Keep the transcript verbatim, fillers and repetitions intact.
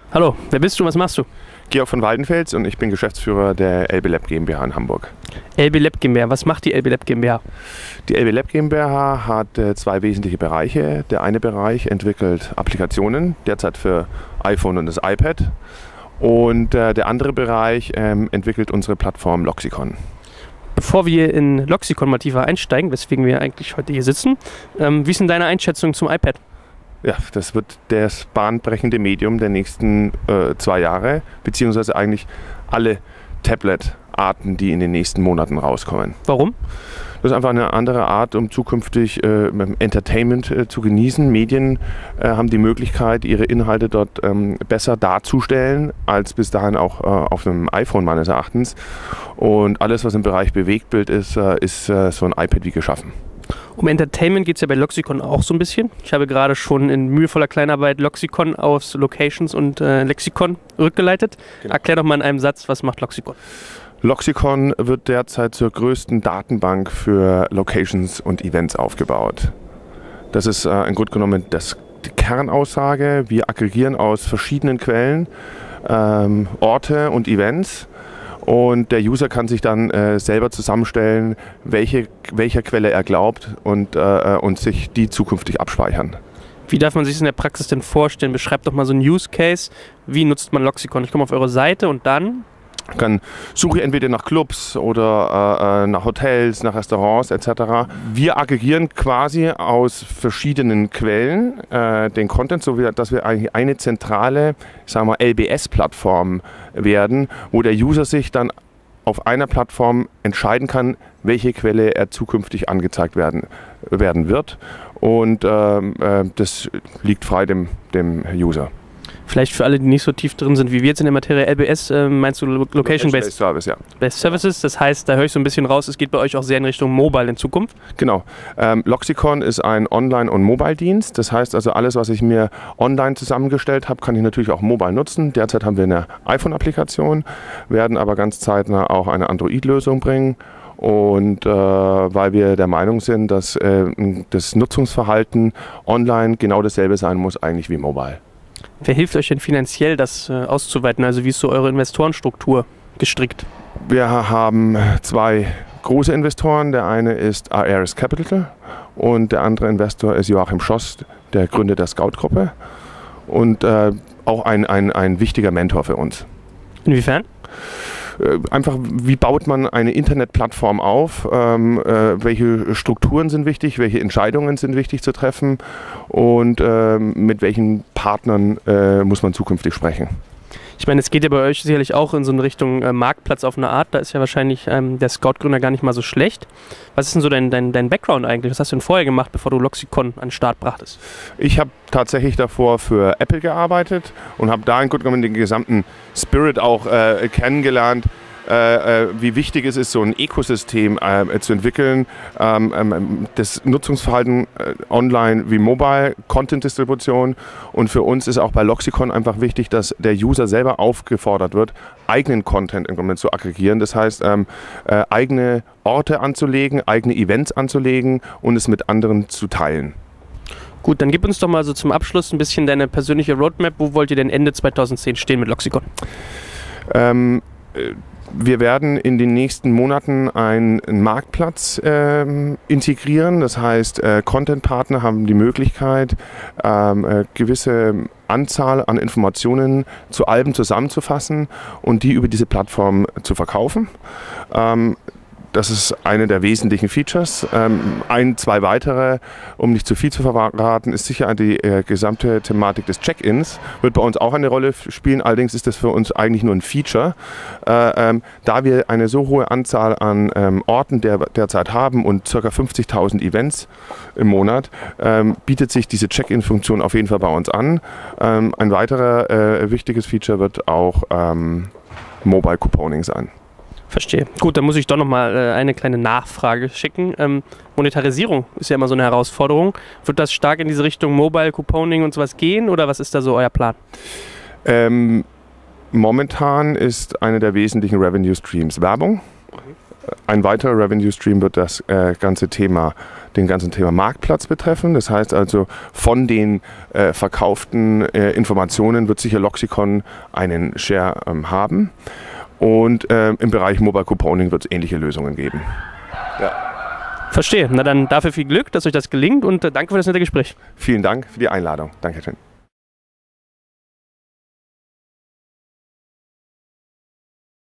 Hallo, wer bist du, was machst du? Georg von Waldenfels und ich bin Geschäftsführer der L B Lab GmbH in Hamburg. L B Lab GmbH, was macht die L B Lab GmbH? Die L B Lab GmbH hat äh, zwei wesentliche Bereiche. Der eine Bereich entwickelt Applikationen, derzeit für iPhone und das iPad. Und äh, der andere Bereich ähm, entwickelt unsere Plattform Loxicon. Bevor wir in Loxicon mal tiefer einsteigen, weswegen wir eigentlich heute hier sitzen, ähm, wie ist denn deine Einschätzung zum iPad? Ja, das wird das bahnbrechende Medium der nächsten äh, zwei Jahre, beziehungsweise eigentlich alle Tablet-Arten, die in den nächsten Monaten rauskommen. Warum? Das ist einfach eine andere Art, um zukünftig äh, Entertainment äh, zu genießen. Medien äh, haben die Möglichkeit, ihre Inhalte dort ähm, besser darzustellen, als bis dahin auch äh, auf einem iPhone meines Erachtens. Und alles, was im Bereich Bewegtbild ist, äh, ist äh, so ein iPad wie geschaffen. Um Entertainment geht es ja bei Loxicon auch so ein bisschen. Ich habe gerade schon in mühevoller Kleinarbeit Loxicon aus Locations und äh, Lexikon rückgeleitet. Genau. Erklär doch mal in einem Satz, was macht Loxicon? Loxicon wird derzeit zur größten Datenbank für Locations und Events aufgebaut. Das ist äh, im Grunde genommen das, die Kernaussage. Wir aggregieren aus verschiedenen Quellen ähm, Orte und Events. Und der User kann sich dann äh, selber zusammenstellen, welche, welcher Quelle er glaubt und, äh, und sich die zukünftig abspeichern. Wie darf man sich das in der Praxis denn vorstellen? Beschreibt doch mal so einen Use Case. Wie nutzt man Loxicon? Ich komme auf eure Seite und dann? Dann suche ich entweder nach Clubs oder äh, nach Hotels, nach Restaurants et cetera. Wir aggregieren quasi aus verschiedenen Quellen äh, den Content, so wie, dass wir eigentlich eine zentrale, sagen wir, L B S-Plattform werden, wo der User sich dann auf einer Plattform entscheiden kann, welche Quelle er zukünftig angezeigt werden, werden wird. Und äh, äh, das liegt frei dem, dem User. Vielleicht für alle, die nicht so tief drin sind wie wir jetzt in der Materie L B S, äh, meinst du Location-Based Service, ja. Based Services, das heißt, da höre ich so ein bisschen raus, es geht bei euch auch sehr in Richtung Mobile in Zukunft? Genau. Ähm, Loxicon ist ein Online- und Mobile-Dienst, das heißt also alles, was ich mir online zusammengestellt habe, kann ich natürlich auch mobile nutzen. Derzeit haben wir eine iPhone-Applikation, werden aber ganz zeitnah auch eine Android-Lösung bringen. Und äh, weil wir der Meinung sind, dass äh, das Nutzungsverhalten online genau dasselbe sein muss eigentlich wie mobile. Wer hilft euch denn finanziell, das äh, auszuweiten? Also wie ist so eure Investorenstruktur gestrickt? Wir haben zwei große Investoren. Der eine ist Ares Capital und der andere Investor ist Joachim Schoss, der Gründer der Scout-Gruppe und äh, auch ein, ein, ein wichtiger Mentor für uns. Inwiefern? Einfach, wie baut man eine Internetplattform auf, ähm, äh, welche Strukturen sind wichtig, welche Entscheidungen sind wichtig zu treffen und ähm, mit welchen Partnern äh, muss man zukünftig sprechen. Ich meine, es geht ja bei euch sicherlich auch in so eine Richtung äh, Marktplatz auf eine Art, da ist ja wahrscheinlich ähm, der Scout-Gründer gar nicht mal so schlecht. Was ist denn so dein, dein, dein Background eigentlich? Was hast du denn vorher gemacht, bevor du Loxicon an den Start brachtest? Ich habe tatsächlich davor für Apple gearbeitet und habe da im Grunde genommen den gesamten Spirit auch äh, kennengelernt, äh, äh, wie wichtig es ist, so ein Ökosystem äh, zu entwickeln. Ähm, ähm, das Nutzungsverhalten äh, online wie mobile, Content-Distribution. Und für uns ist auch bei Loxicon einfach wichtig, dass der User selber aufgefordert wird, eigenen Content im Grunde zu aggregieren. Das heißt, ähm, äh, eigene Orte anzulegen, eigene Events anzulegen und es mit anderen zu teilen. Gut, dann gib uns doch mal so zum Abschluss ein bisschen deine persönliche Roadmap. Wo wollt ihr denn Ende zweitausendzehn stehen mit Loxicon? Ähm, wir werden in den nächsten Monaten einen Marktplatz ähm, integrieren. Das heißt, äh, Content-Partner haben die Möglichkeit, ähm, äh, gewisse Anzahl an Informationen zu Alben zusammenzufassen und die über diese Plattform zu verkaufen. Ähm, Das ist eine der wesentlichen Features. Ähm, ein, zwei weitere, um nicht zu viel zu verraten, ist sicher die äh, gesamte Thematik des Check-ins. Wird bei uns auch eine Rolle spielen, allerdings ist das für uns eigentlich nur ein Feature. Äh, ähm, da wir eine so hohe Anzahl an ähm, Orten der, derzeit haben und ca. fünfzigtausend Events im Monat, ähm, bietet sich diese Check-in-Funktion auf jeden Fall bei uns an. Ähm, ein weiterer äh, wichtiges Feature wird auch ähm, Mobile Couponing sein. Verstehe. Gut, dann muss ich doch nochmal äh, eine kleine Nachfrage schicken. Ähm, Monetarisierung ist ja immer so eine Herausforderung. Wird das stark in diese Richtung Mobile Couponing und sowas gehen oder was ist da so euer Plan? Ähm, momentan ist eine der wesentlichen Revenue Streams Werbung. Ein weiterer Revenue Stream wird das äh, ganze Thema den ganzen Thema Marktplatz betreffen. Das heißt also, von den äh, verkauften äh, Informationen wird sicher Loxicon einen Share ähm, haben. Und äh, im Bereich Mobile Couponing wird es ähnliche Lösungen geben. Ja. Verstehe. Na dann dafür viel Glück, dass euch das gelingt und äh, danke für das nette Gespräch. Vielen Dank für die Einladung. Dankeschön.